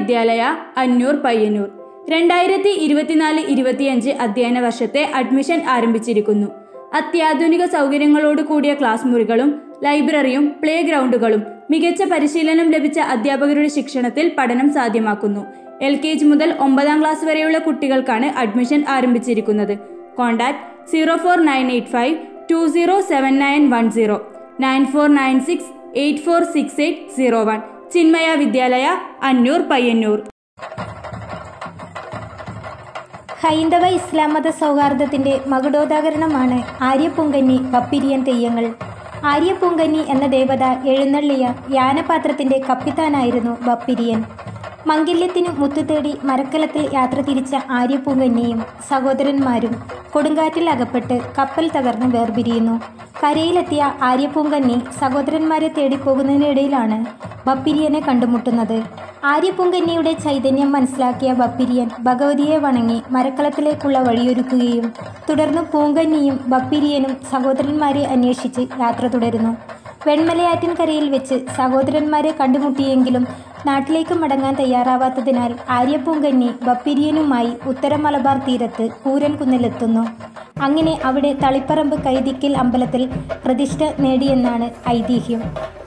വിദ്യാലയ, അന്നൂർ, പയ്യന്നൂർ. 2024-25 അധ്യയന വർഷത്തെ അഡ്മിഷൻ ആരംഭിച്ചിരിക്കുന്നു. അത്യാധുനിക സൗകര്യങ്ങളോട് കൂടിയ ക്ലാസ് മുറികളും ലൈബ്രറിയും പ്ലേ ഗ്രൗണ്ടുകളും മികച്ച പരിശീലനം ലഭിച്ച അധ്യാപകരുടെ ശിക്ഷണത്തിൽ പഠനം സാധ്യമാക്കുന്നു. LKG മുതൽ 9ാം ക്ലാസ് വരെയുള്ള കുട്ടികൾക്കാണ് അഡ്മിഷൻ ആരംഭിച്ചിരിക്കുന്നത്. കോൺടാക്ട് 04985 207910 9496 846801. ചിന്മയ വിദ്യാലയ, അന്നൂർ, പയ്യന്നൂർ. ഹൈന്ദവ ഇസ്ലാം മത സൗഹാർദ്ദത്തിൻ്റെ മകുടോദാഹരണമാണ് ആര്യപ്പൂങ്കന്നി പപ്പിരിയൻ തെയ്യങ്ങൾ. ആര്യപ്പൂങ്കന്നി എന്ന ദേവത എഴുന്നള്ളിയ യാനപാത്രത്തിൻ്റെ കപ്പിത്താനായിരുന്നു ബപ്പിരിയൻ. മംഗല്യത്തിനു മുത്തുതേടി മരക്കലത്തിൽ യാത്ര തിരിച്ച ആര്യപ്പൂങ്കന്നിയും സഹോദരന്മാരും കൊടുങ്കാറ്റിൽ അകപ്പെട്ട് കപ്പൽ തകർന്ന് വേർപിരിയുന്നു. കരയിലെത്തിയ ആര്യപ്പൂങ്കന്നി സഹോദരന്മാരെ തേടിപ്പോകുന്നതിനിടയിലാണ് ബപ്പിരിയനെ കണ്ടുമുട്ടുന്നത്. ആര്യപ്പൂങ്കന്നിയുടെ ചൈതന്യം മനസ്സിലാക്കിയ ബപ്പിരിയൻ ഭഗവതിയെ വണങ്ങി മരക്കലത്തിലേക്കുള്ള വഴിയൊരുക്കുകയും തുടർന്ന് പൂങ്കന്നിയും ബപ്പിരിയനും സഹോദരന്മാരെ അന്വേഷിച്ച് യാത്ര തുടരുന്നു. വെൺമലയാറ്റിൻകരയിൽ വെച്ച് സഹോദരന്മാരെ കണ്ടുമുട്ടിയെങ്കിലും നാട്ടിലേക്ക് മടങ്ങാൻ തയ്യാറാവാത്തതിനാൽ ആര്യപ്പൂങ്കന്നി ബപ്പിരിയനുമായി ഉത്തര മലബാർ തീരത്ത് കൂരൻകുന്നിലെത്തുന്നു. അങ്ങനെ അവിടെ തളിപ്പറമ്പ് കൈതിക്കൽ അമ്പലത്തിൽ പ്രതിഷ്ഠ നേടിയെന്നാണ് ഐതിഹ്യം.